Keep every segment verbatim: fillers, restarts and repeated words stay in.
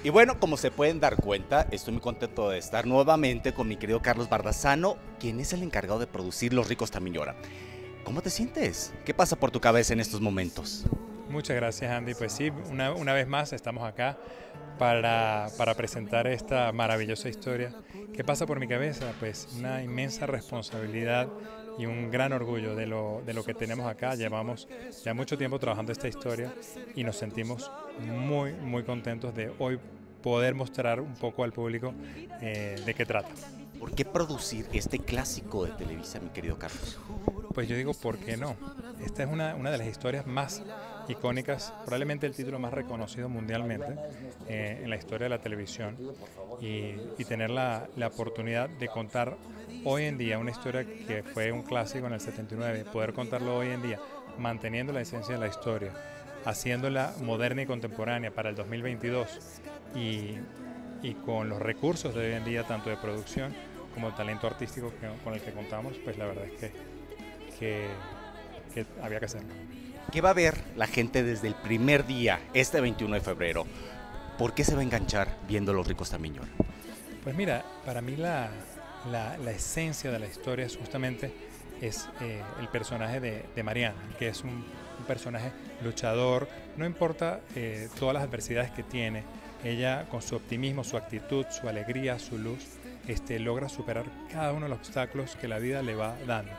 Y bueno, como se pueden dar cuenta, estoy muy contento de estar nuevamente con mi querido Carlos Bardazano, quien es el encargado de producir Los Ricos También Lloran. ¿Cómo te sientes? ¿Qué pasa por tu cabeza en estos momentos? Muchas gracias, Andy. Pues sí, una, una vez más estamos acá para, para presentar esta maravillosa historia. ¿Qué pasa por mi cabeza? Pues una inmensa responsabilidad y un gran orgullo de lo, de lo que tenemos acá. Llevamos ya mucho tiempo trabajando esta historia y nos sentimos muy, muy contentos de hoy poder mostrar un poco al público eh, de qué trata. ¿Por qué producir este clásico de Televisa, mi querido Carlos? Pues yo digo, ¿por qué no? Esta es una, una de las historias más icónicas, probablemente el título más reconocido mundialmente eh, en la historia de la televisión, y, y tener la, la oportunidad de contar hoy en día una historia que fue un clásico en el setenta y nueve, poder contarlo hoy en día, manteniendo la esencia de la historia, haciéndola moderna y contemporánea para el dos mil veintidós y, y con los recursos de hoy en día, tanto de producción como el talento artístico que, con el que contamos, pues la verdad es que, que, que había que hacerlo. ¿Qué va a ver la gente desde el primer día, este veintiuno de febrero? ¿Por qué se va a enganchar viendo Los Ricos También Lloran? Pues mira, para mí la, la, la esencia de la historia es justamente es, eh, el personaje de, de Mariana, que es un, un personaje luchador, no importa eh, todas las adversidades que tiene, ella con su optimismo, su actitud, su alegría, su luz, este, logra superar cada uno de los obstáculos que la vida le va dando.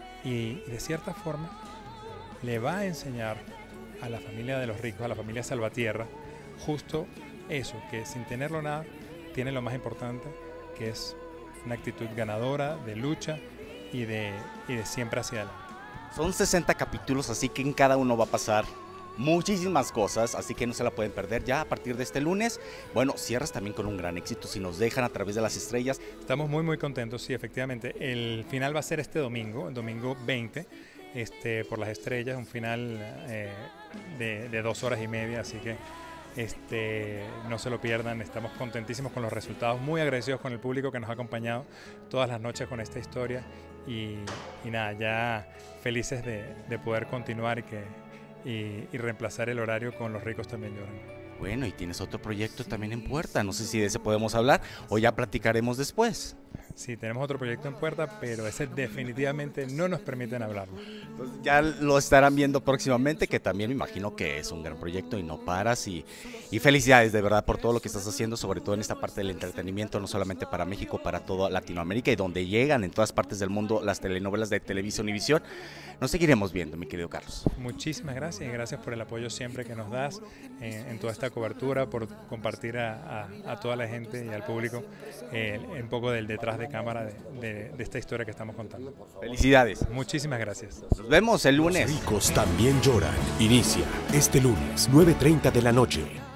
Y de cierta forma le va a enseñar a la familia de los ricos, a la familia Salvatierra, justo eso, que sin tenerlo nada, tiene lo más importante, que es una actitud ganadora, de lucha y de, y de siempre hacia adelante. Son sesenta capítulos, así que en cada uno va a pasar muchísimas cosas, así que no se la pueden perder ya a partir de este lunes. Bueno, cierras también con un gran éxito, Si nos dejan a través de las estrellas. Estamos muy muy contentos, sí, efectivamente. El final va a ser este domingo, el domingo veinte, este, por las estrellas, un final eh, de, de dos horas y media, así que este, no se lo pierdan. Estamos contentísimos con los resultados, muy agradecidos con el público que nos ha acompañado todas las noches con esta historia y, y nada, ya felices de, de poder continuar y que Y, y reemplazar el horario con Los Ricos También Lloran. Bueno, y tienes otro proyecto también en puerta, no sé si de ese podemos hablar o ya platicaremos después. Sí, tenemos otro proyecto en puerta, pero ese definitivamente no nos permiten hablarlo. Entonces ya lo estarán viendo próximamente, que también me imagino que es un gran proyecto y no paras. Y, y felicidades de verdad por todo lo que estás haciendo, sobre todo en esta parte del entretenimiento, no solamente para México, para toda Latinoamérica y donde llegan en todas partes del mundo las telenovelas de Televisa Univisión. Nos seguiremos viendo, mi querido Carlos. Muchísimas gracias y gracias por el apoyo siempre que nos das en, en toda esta cobertura, por compartir a, a, a toda la gente y al público eh, un poco del detrás de cámara de, de, de esta historia que estamos contando. Felicidades. Muchísimas gracias. Nos vemos el lunes. Los Ricos También Lloran inicia este lunes, nueve treinta de la noche.